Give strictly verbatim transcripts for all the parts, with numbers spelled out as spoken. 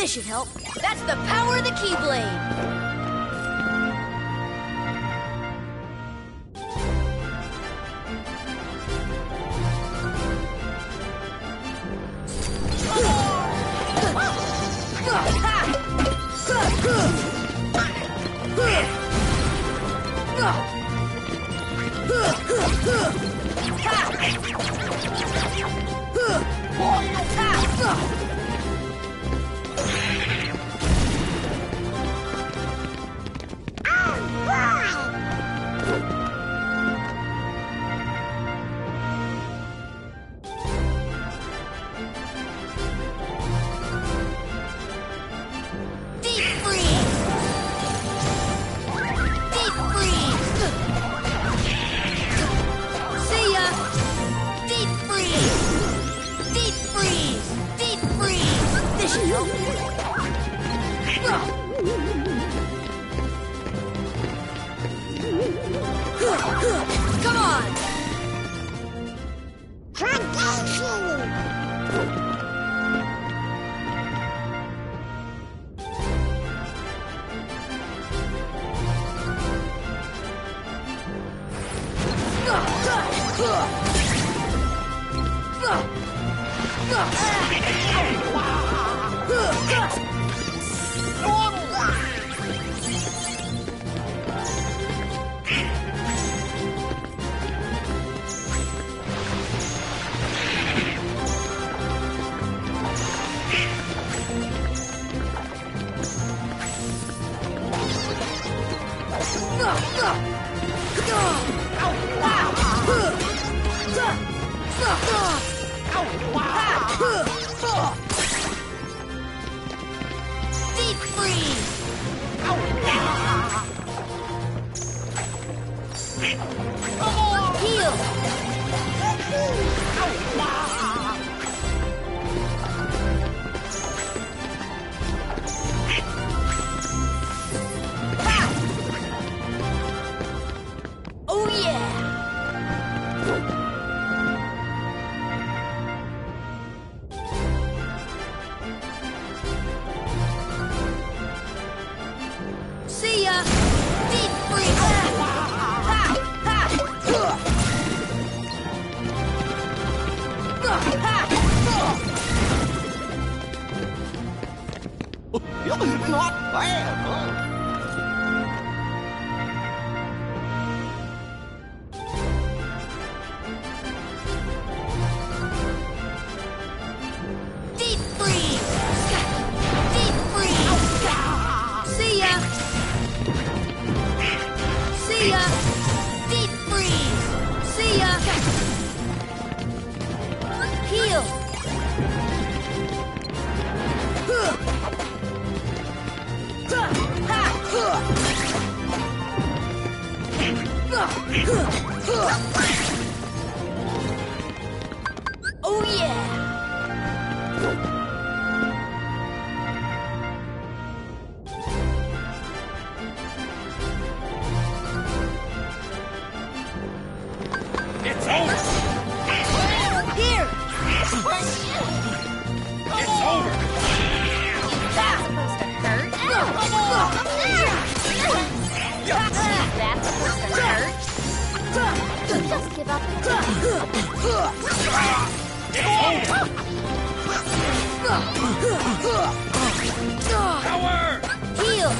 This should help. That's the power of the Keyblade. Come on! Deep freeze! Heal! Oh yeah! See ya! Deep freeze! Ha! Ha! Not bad, huh? Deep freeze! Deep freeze! See ya! See ya! Deep freeze! See ya! Heal! Oh yeah! It's over! Here! It's over! That's supposed to hurt. That's supposed to hurt. Just give up. Power! Heal!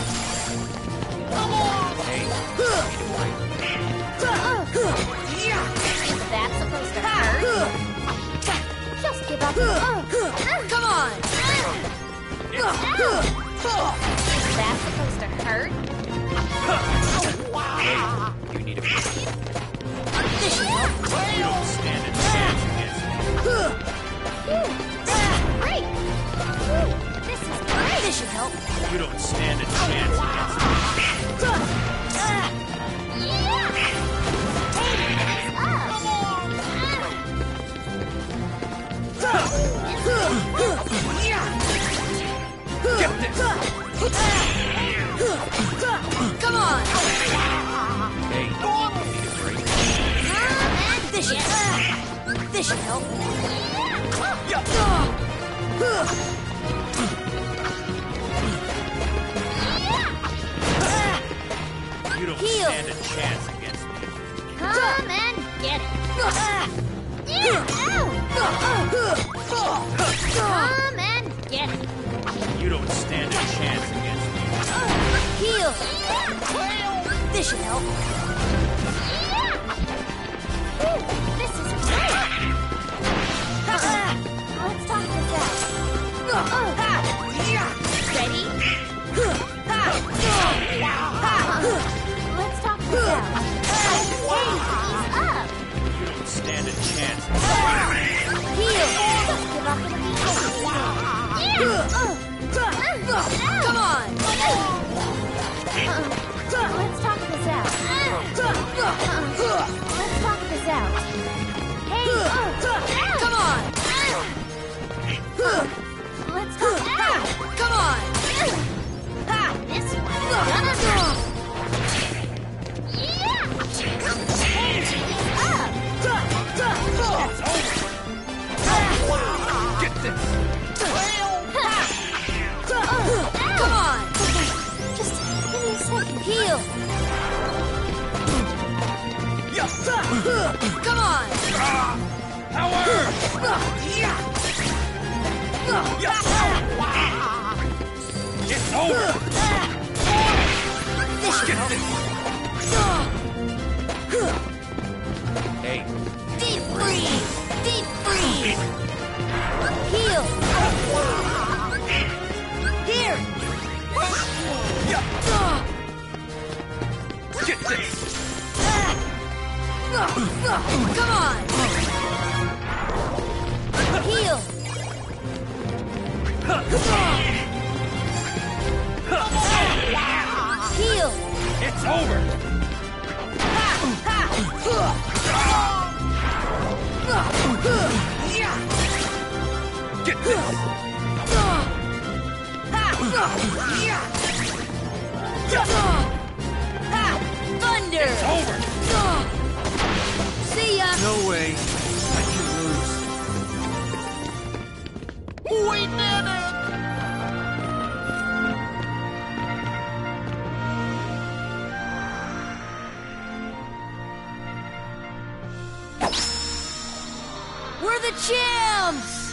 That's supposed to hurt. Just give up. Come on! That's supposed to hurt. You need a This should help. You don't stand a chance against me. Great! This is great! This should help. You don't stand a chance against me. Get this! Come on! Hey, you need a break. And this should, this should help. don't Heal. stand a chance against me. Come and get it. Yeah. Come and get it. You don't stand a chance against me. Heal. This should help. This is great. Let's talk this out. Ready? Let's talk this out. Hey, ease up. You don't stand a chance. Heal. Don't give up on me. Come on. Let's talk this out. Let's talk this out. Hey, come on. Let's talk out. Come on. This one. Yeah. Hey, ease up. Get this! Come on! Just give me a second. Heal! Come on! Power! It's over! Get this! Hey, Deep freeze! Deep freeze! Heal! Here! get this! Come on! Heal! Heal! It's over! Get this! Thunder! It's over! See ya! No way. I can lose. We did it! We're the champs!